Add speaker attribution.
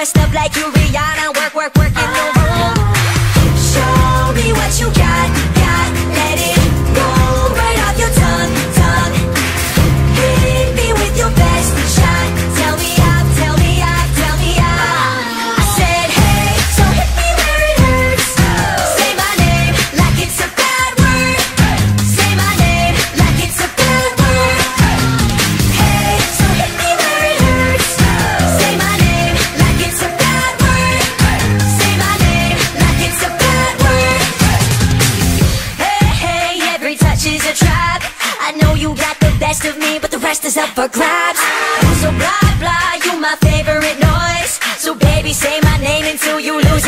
Speaker 1: dressed up like you Rihanna. Work, work, work in the room. Show me what you got, got. Let it roll right off your tongue, tongue. Hit me with your best shot. Tell me up, tell me up, tell me up. I said hey, so hit me where it hurts. Say my name like it's a bad word. Say my name like it's a bad word. Hey, so hit me where it hurts. Say my name like it's a bad word. Say my name like it's a bad word. Hey, hey, every touch is a trap. I know you got the best of me, but the rest is up for grabs. So blah, blah, you my favorite noise. So baby, say my name until you lose